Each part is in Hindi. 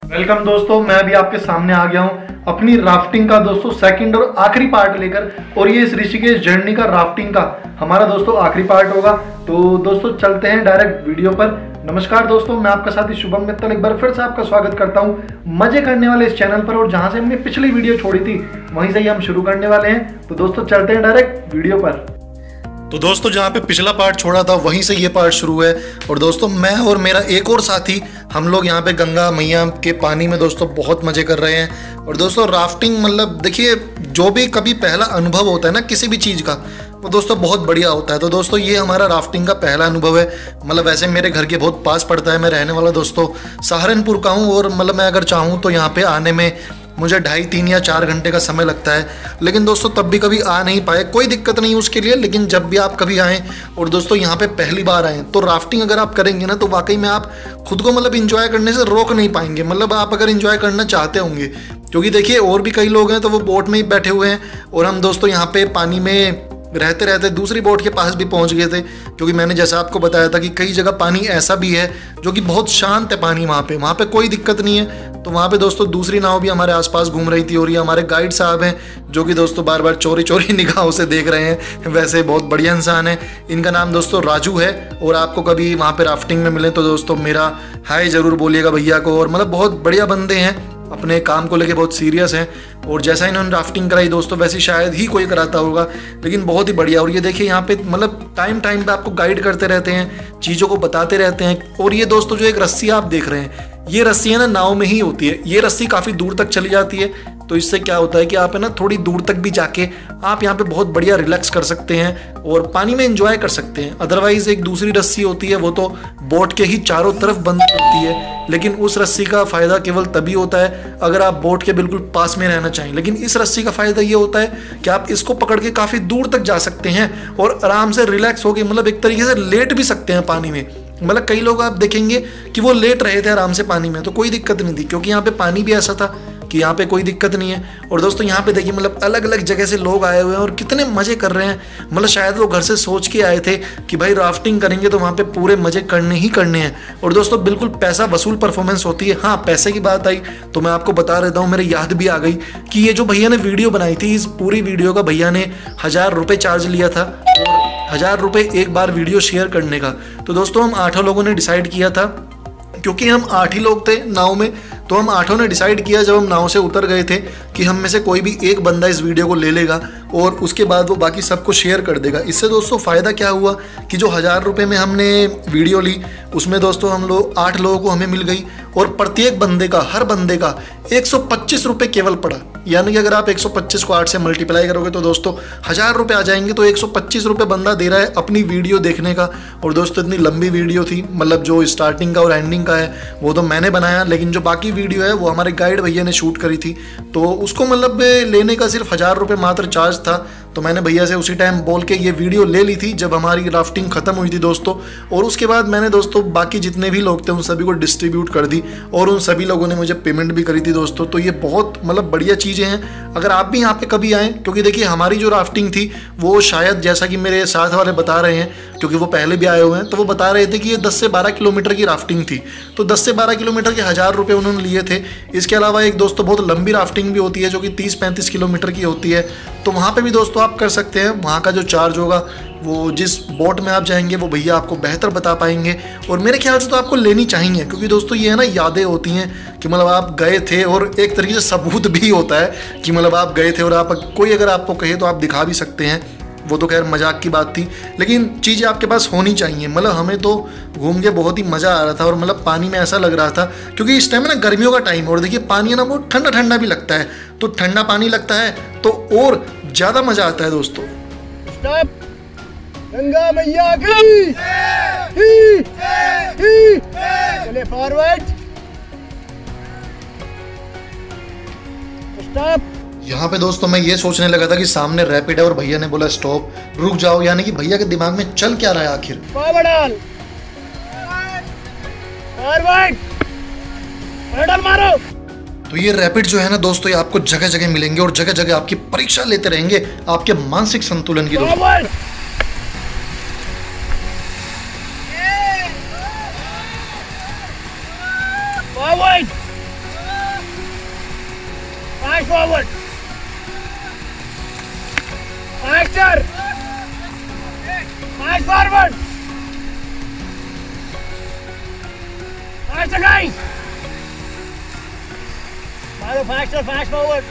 वेलकम दोस्तों, मैं भी आपके सामने आ गया हूं अपनी राफ्टिंग का दोस्तों सेकंड और आखिरी पार्ट लेकर। और ये इस ऋषिकेश जर्नी का राफ्टिंग का हमारा दोस्तों आखिरी पार्ट होगा। तो दोस्तों चलते हैं डायरेक्ट वीडियो पर। नमस्कार दोस्तों, मैं आपका साथी शुभम मित्तल एक बार फिर से आपका स्वागत करता हूं मजे करने वाले इस चैनल पर। और जहां से हमने पिछली वीडियो छोड़ी थी वहीं से ही हम शुरू करने वाले हैं। तो दोस्तों चलते हैं डायरेक्ट वीडियो पर। तो दोस्तों जहाँ पे पिछला पार्ट छोड़ा था वहीं से ये पार्ट शुरू है। और दोस्तों मैं और मेरा एक और साथी हम लोग यहाँ पे गंगा मैया के पानी में दोस्तों बहुत मज़े कर रहे हैं। और दोस्तों राफ्टिंग मतलब देखिए, जो भी कभी पहला अनुभव होता है ना किसी भी चीज़ का, वो दोस्तों बहुत बढ़िया होता है। तो दोस्तों ये हमारा राफ्टिंग का पहला अनुभव है। मतलब वैसे मेरे घर के बहुत पास पड़ता है, मैं रहने वाला दोस्तों सहारनपुर का हूँ। और मतलब मैं अगर चाहूँ तो यहाँ पे आने में मुझे 2.5, 3 या 4 घंटे का समय लगता है। लेकिन दोस्तों तब भी कभी आ नहीं पाए, कोई दिक्कत नहीं उसके लिए। लेकिन जब भी आप कभी आएँ और दोस्तों यहाँ पे पहली बार आएँ तो राफ्टिंग अगर आप करेंगे ना तो वाकई में आप खुद को मतलब इंजॉय करने से रोक नहीं पाएंगे। मतलब आप अगर इंजॉय करना चाहते होंगे, क्योंकि देखिए और भी कई लोग हैं तो वो बोट में ही बैठे हुए हैं और हम दोस्तों यहाँ पे पानी में रहते रहते दूसरी बोट के पास भी पहुंच गए थे। क्योंकि मैंने जैसा आपको बताया था कि कई जगह पानी ऐसा भी है जो कि बहुत शांत है पानी, वहाँ पे कोई दिक्कत नहीं है। तो वहाँ पे दोस्तों दूसरी नाव भी हमारे आसपास घूम रही थी। और ये हमारे गाइड साहब हैं जो कि दोस्तों बार बार चोरी चोरी निगाहों से देख रहे हैं। वैसे बहुत बढ़िया इंसान है। इनका नाम दोस्तों राजू है। और आपको कभी वहाँ पे राफ्टिंग में मिले तो दोस्तों मेरा हाय ज़रूर बोलिएगा भैया को। और मतलब बहुत बढ़िया बंदे हैं, अपने काम को लेके बहुत सीरियस हैं। और जैसा इन्होंने राफ्टिंग कराई दोस्तों वैसे शायद ही कोई कराता होगा, लेकिन बहुत ही बढ़िया। और ये देखिए यहाँ पे मतलब टाइम टाइम पे आपको गाइड करते रहते हैं, चीज़ों को बताते रहते हैं। और ये दोस्तों जो एक रस्सी आप देख रहे हैं, ये रस्सी है ना नाव में ही होती है। ये रस्सी काफ़ी दूर तक चली जाती है। तो इससे क्या होता है कि आप है ना थोड़ी दूर तक भी जाके आप यहाँ पे बहुत बढ़िया रिलैक्स कर सकते हैं और पानी में एंजॉय कर सकते हैं। अदरवाइज एक दूसरी रस्सी होती है वो तो बोट के ही चारों तरफ बंद होती है। लेकिन उस रस्सी का फ़ायदा केवल तभी होता है अगर आप बोट के बिल्कुल पास में रहना चाहें। लेकिन इस रस्सी का फ़ायदा ये होता है कि आप इसको पकड़ के काफ़ी दूर तक जा सकते हैं और आराम से रिलैक्स होकर मतलब एक तरीके से लेट भी सकते हैं पानी में। मतलब कई लोग आप देखेंगे कि वो लेट रहे थे आराम से पानी में तो कोई दिक्कत नहीं थी, क्योंकि यहाँ पे पानी भी ऐसा था कि यहाँ पे कोई दिक्कत नहीं है। और दोस्तों यहाँ पे देखिए मतलब अलग अलग जगह से लोग आए हुए हैं और कितने मज़े कर रहे हैं। मतलब शायद वो घर से सोच के आए थे कि भाई राफ्टिंग करेंगे तो वहाँ पे पूरे मज़े करने ही करने हैं। और दोस्तों बिल्कुल पैसा वसूल परफॉर्मेंस होती है। हाँ, पैसे की बात आई तो मैं आपको बता देता हूँ, मेरे याद भी आ गई कि ये जो भैया ने वीडियो बनाई थी, इस पूरी वीडियो का भैया ने 1000 रुपये चार्ज लिया था और 1000 रुपये एक बार वीडियो शेयर करने का। तो दोस्तों हम 8 लोगों ने डिसाइड किया था, क्योंकि हम 8 ही लोग थे नाव में, तो हम 8 ने डिसाइड किया जब हम नाव से उतर गए थे कि हम में से कोई भी एक बंदा इस वीडियो को ले लेगा और उसके बाद वो बाकी सबको शेयर कर देगा। इससे दोस्तों फ़ायदा क्या हुआ कि जो 1000 रुपये में हमने वीडियो ली उसमें दोस्तों हम लोग 8 लोगों को हमें मिल गई और प्रत्येक बंदे का, हर बंदे का 125 रुपये केवल पड़ा। यानी कि अगर आप 125 को 8 से मल्टीप्लाई करोगे तो दोस्तों 1000 रुपये आ जाएंगे। तो 125 रुपये बंदा दे रहा है अपनी वीडियो देखने का। और दोस्तों इतनी लंबी वीडियो थी, मतलब जो स्टार्टिंग का और एंडिंग का है वो तो मैंने बनाया, लेकिन जो बाकी वीडियो है वो हमारे गाइड भैया ने शूट करी थी। तो उसको मतलब लेने का सिर्फ 1000 रुपये मात्र चार्ज था। तो मैंने भैया से उसी टाइम बोल के ये वीडियो ले ली थी जब हमारी राफ्टिंग ख़त्म हुई थी दोस्तों। और उसके बाद मैंने दोस्तों बाकी जितने भी लोग थे उन सभी को डिस्ट्रीब्यूट कर दी और उन सभी लोगों ने मुझे पेमेंट भी करी थी दोस्तों। तो ये बहुत मतलब बढ़िया चीज़ें हैं। अगर आप भी यहाँ पे कभी आएँ, क्योंकि देखिए हमारी जो राफ्टिंग थी वो शायद जैसा कि मेरे साथ वाले बता रहे हैं, क्योंकि वो पहले भी आए हुए हैं, तो वो बता रहे थे कि ये 10 से 12 किलोमीटर की राफ्टिंग थी। तो 10 से 12 किलोमीटर के 1000 रुपये उन्होंने लिए थे। इसके अलावा एक दोस्तों बहुत लंबी राफ्टिंग भी होती है जो कि 30-35 किलोमीटर की होती है। तो वहाँ पे भी दोस्तों आप कर सकते हैं। वहाँ का जो चार्ज होगा वो जिस बोट में आप जाएंगे वो भैया आपको बेहतर बता पाएंगे। और मेरे ख्याल से तो आपको लेनी चाहिए, क्योंकि दोस्तों ये है ना यादें होती हैं कि मतलब आप गए थे और एक तरीके से सबूत भी होता है कि मतलब आप गए थे। और आप कोई अगर आपको कहे तो आप दिखा भी सकते हैं। वो तो खैर मजाक की बात थी, लेकिन चीज़ें आपके पास होनी चाहिए। मतलब हमें तो घूम के बहुत ही मज़ा आ रहा था और मतलब पानी में ऐसा लग रहा था, क्योंकि इस टाइम ना गर्मियों का टाइम और देखिए पानी है ना बहुत ठंडा ठंडा भी लगता है। तो ठंडा पानी लगता है तो और ज़्यादा मज़ा आता है दोस्तों। गंगा मैया की चले फॉरवर्ड स्टॉप। यहाँ पे दोस्तों मैं ये सोचने लगा था कि सामने रैपिड है और भैया ने बोला स्टॉप, रुक जाओ। यानी कि भैया के दिमाग में चल क्या रहा है आखिर। फॉरवर्ड पेडल मारो। तो ये रैपिड जो है ना दोस्तों ये आपको जगह जगह मिलेंगे और जगह जगह आपकी परीक्षा लेते रहेंगे आपके मानसिक संतुलन की दोस्तों। forward. Faster. Fast forward. Faster guys. मारो faster, fast forward.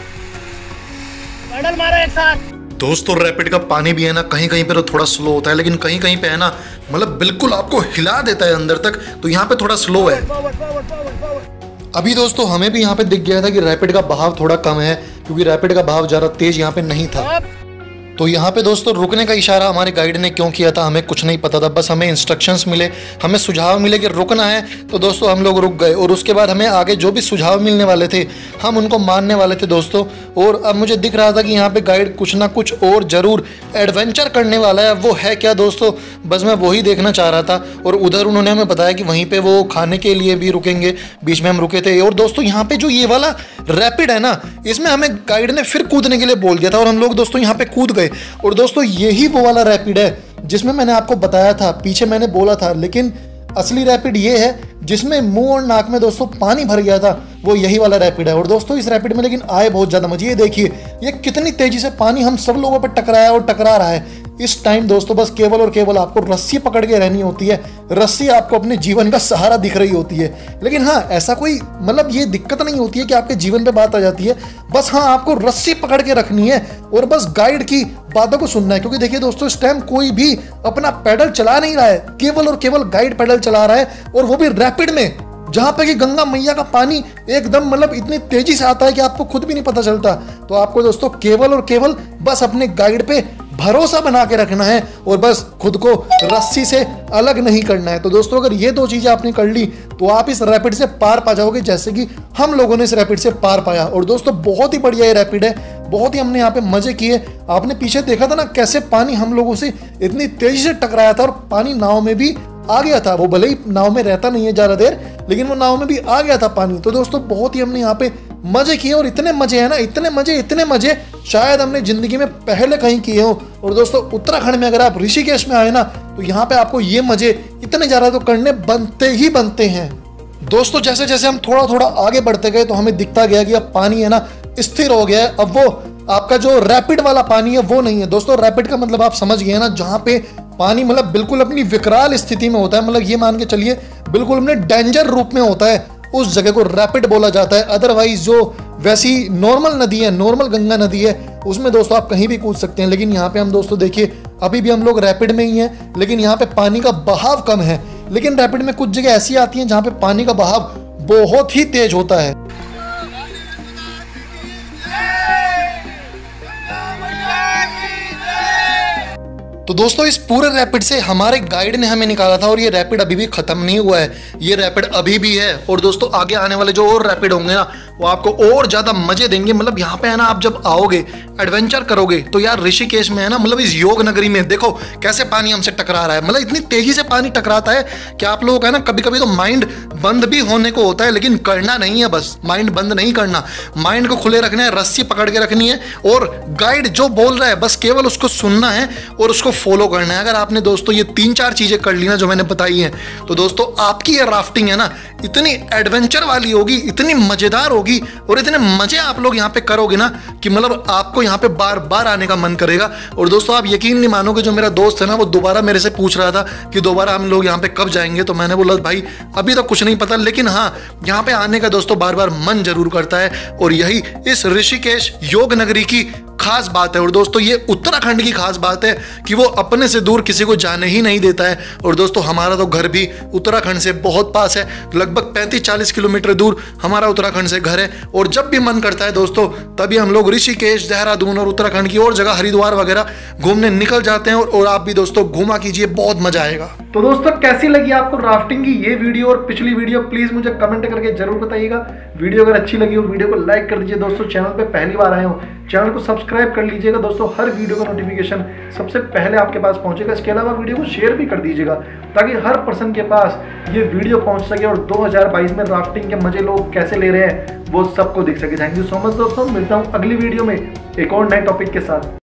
पैडल मारो एक साथ। दोस्तों रैपिड का पानी भी है ना, कहीं कहीं पे तो थोड़ा स्लो होता है, लेकिन कहीं कहीं पे है ना, मतलब बिल्कुल आपको हिला देता है अंदर तक। तो यहाँ पे थोड़ा स्लो है। अभी दोस्तों हमें भी यहाँ पे दिख गया था कि रैपिड का बहाव थोड़ा कम है, क्योंकि रैपिड का बहाव ज़्यादा तेज यहाँ पे नहीं था। तो यहाँ पे दोस्तों रुकने का इशारा हमारे गाइड ने क्यों किया था हमें कुछ नहीं पता था, बस हमें इंस्ट्रक्शंस मिले, हमें सुझाव मिले कि रुकना है। तो दोस्तों हम लोग रुक गए और उसके बाद हमें आगे जो भी सुझाव मिलने वाले थे हम उनको मानने वाले थे दोस्तों। और अब मुझे दिख रहा था कि यहाँ पे गाइड कुछ ना कुछ और ज़रूर एडवेंचर करने वाला है। वो है क्या दोस्तों, बस मैं वही देखना चाह रहा था। और उधर उन्होंने हमें बताया कि वहीं पर वो खाने के लिए भी रुकेंगे, बीच में हम रुके थे। और दोस्तों यहाँ पर जो ये वाला रैपिड है ना, इसमें हमें गाइड ने फिर कूदने के लिए बोल दिया था और हम लोग दोस्तों यहाँ पे कूद गए। और दोस्तों यही वो वाला रैपिड है जिसमें मैंने आपको बताया था, पीछे मैंने बोला था, लेकिन असली रैपिड ये है जिसमें मुंह और नाक में दोस्तों पानी भर गया था, वो यही वाला रैपिड है। और दोस्तों इस रैपिड में लेकिन आए बहुत ज़्यादा मजे। ये देखिए ये कितनी तेजी से पानी हम सब लोगों पर टकराया और टकरा रहा है। इस टाइम दोस्तों बस केवल और केवल आपको रस्सी पकड़ के रहनी होती है। रस्सी आपको अपने जीवन का सहारा दिख रही होती है। लेकिन हाँ, ऐसा कोई मतलब ये दिक्कत नहीं होती है कि आपके जीवन पे बात आ जाती है। बस हाँ, आपको रस्सी पकड़ के रखनी है और बस गाइड की बातों को सुनना है। क्योंकि देखिए दोस्तों इस टाइम कोई भी अपना पैडल चला नहीं रहा है, केवल और केवल गाइड पैडल चला रहा है, और वो भी रैपिड में, जहां पे कि गंगा मैया का पानी एकदम मतलब इतनी तेजी से आता है कि आपको खुद भी नहीं पता चलता। तो आपको दोस्तों केवल और केवल बस अपने गाइड पे भरोसा बना के रखना है और बस खुद को रस्सी से अलग नहीं करना है। तो दोस्तों अगर ये दो चीजें आपने कर ली तो आप इस रैपिड से पार पा जाओगे, जैसे कि हम लोगों ने इस रैपिड से पार पाया। और दोस्तों बहुत ही बढ़िया ये रैपिड है, बहुत ही हमने यहाँ पे मजे किए। आपने पीछे देखा था ना कैसे पानी हम लोगों से इतनी तेजी से टकराया था और पानी नाव में भी आ गया था। वो भले ही नाव में रहता नहीं है ज्यादा देर, लेकिन वो नाव में भी आ गया था पानी। तो दोस्तों बहुत ही हमने यहाँ पे मजे किए और इतने मजे है ना, इतने मजे शायद हमने जिंदगी में पहले कहीं किए हो। और दोस्तों उत्तराखंड में अगर आप ऋषिकेश में आए ना तो यहाँ पे आपको ये मजे इतने ज्यादा तो करने बनते हैं। दोस्तों जैसे जैसे हम थोड़ा थोड़ा आगे बढ़ते गए तो हमें दिखता गया कि अब पानी है ना स्थिर हो गया है। अब वो आपका जो रैपिड वाला पानी है वो नहीं है दोस्तों। रैपिड का मतलब आप समझ गए ना, जहाँ पे पानी मतलब बिल्कुल अपनी विकराल स्थिति में होता है, मतलब ये मान के चलिए बिल्कुल अपने डेंजर रूप में होता है, उस जगह को रैपिड बोला जाता है। अदरवाइज जो वैसी नॉर्मल नदी है, नॉर्मल गंगा नदी है, उसमें दोस्तों आप कहीं भी कूद सकते हैं। लेकिन यहाँ पे हम दोस्तों देखिए अभी भी हम लोग रैपिड में ही हैं, लेकिन यहाँ पे पानी का बहाव कम है। लेकिन रैपिड में कुछ जगह ऐसी आती हैं जहाँ पे पानी का बहाव बहुत ही तेज होता है। तो दोस्तों इस पूरे रैपिड से हमारे गाइड ने हमें निकाला था और ये रैपिड अभी भी खत्म नहीं हुआ है, ये रैपिड अभी भी है। और दोस्तों आगे आने वाले जो और रैपिड होंगे ना वो आपको और ज्यादा मजे देंगे। मतलब यहाँ पे है ना, आप जब आओगे एडवेंचर करोगे तो यार ऋषिकेश में है ना, मतलब इस योग नगरी में देखो कैसे पानी हमसे टकरा रहा है। मतलब इतनी तेजी से पानी टकराता है कि आप लोगों का है ना कभी कभी तो माइंड बंद भी होने को होता है, लेकिन करना नहीं है। बस माइंड बंद नहीं करना, माइंड को खुले रखना है, रस्सी पकड़ के रखनी है और गाइड जो बोल रहा है बस केवल उसको सुनना है और उसको फॉलो करना है। अगर आपने दोस्तों ये 3-4 चीजें कर ली ना जो मैंने बताई हैं, तो दोस्तों आपकी ये राफ्टिंग है ना इतनी एडवेंचर वाली होगी, इतनी मजेदार होगी और इतने मजे आप लोग यहाँ पे करोगे ना कि मतलब आपको यहाँ पे बार बार आने का मन करेगा। और दोस्तों आप यकीन नहीं मानोगे, जो मेरा दोस्त है ना वो दोबारा मेरे से पूछ रहा था कि दोबारा हम लोग यहाँ पे कब जाएंगे। तो मैंने बोला भाई अभी तो कुछ नहीं पता, लेकिन हाँ यहाँ पे आने का दोस्तों बार बार मन जरूर करता है। और यही इस ऋषिकेश योग नगरी की खास बात है। और दोस्तों ये उत्तराखंड की खास बात है कि वो अपने से दूर किसी को जाने ही नहीं देता है। और दोस्तों हमारा तो घर भी उत्तराखंड से बहुत पास है, लगभग 35-40 किलोमीटर दूर हमारा उत्तराखंड से घर है। और जब भी मन करता है दोस्तों तभी हम लोग ऋषिकेश, देहरादून और उत्तराखंड की और जगह हरिद्वार वगैरह घूमने निकल जाते हैं। और आप भी दोस्तों घूमा कीजिए, बहुत मजा आएगा। तो दोस्तों कैसी लगी आपको राफ्टिंग की ये वीडियो और पिछली वीडियो, प्लीज मुझे कमेंट करके जरूर बताइएगा। वीडियो अगर अच्छी लगी हो वीडियो को लाइक कर दीजिए। दोस्तों चैनल पे पहली बार आए हो चैनल को सब्सक्राइब कर लीजिएगा दोस्तों, हर वीडियो का नोटिफिकेशन सबसे पहले आपके पास पहुंचेगा। इसके अलावा वीडियो को शेयर भी कर दीजिएगा ताकि हर पर्सन के पास ये वीडियो पहुंच सके और 2022 में राफ्टिंग के मजे लोग कैसे ले रहे हैं वो सबको दिख सके। थैंक यू सो मच दोस्तों, मिलता हूं अगली वीडियो में एक और नए टॉपिक के साथ।